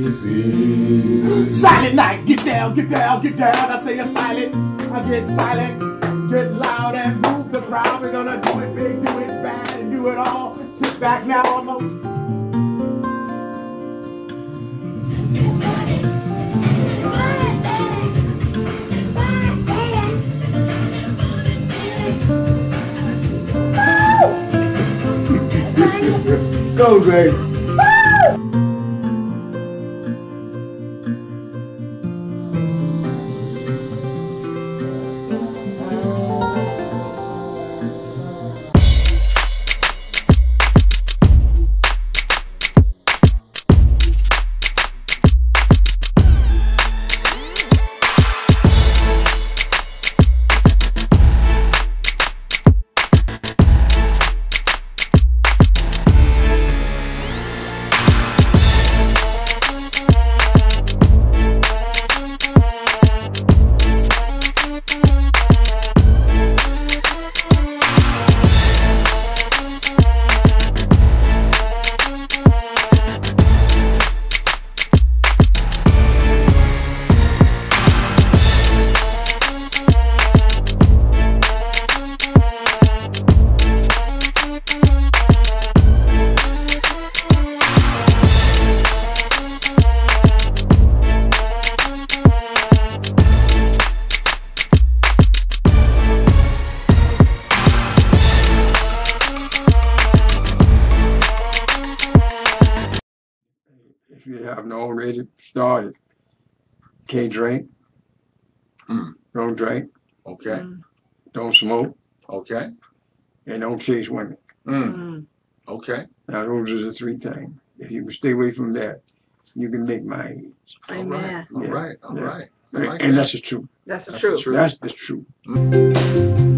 be. Silent night, get down, get down, get down. I say it's silent, I get silent, get loud and move the crowd. We're gonna do it big, do it bad, and do it all. Sit back now, almost. Go, Zay. If you haven't already started, can't drink, don't drink, Okay. don't smoke, Okay. and don't chase women. Okay. Now those are the three things. If you can stay away from that, you can make my age. Amen. All right. All Yeah. right. I like And that. that's the truth. That's the That's truth. the truth. That's the truth.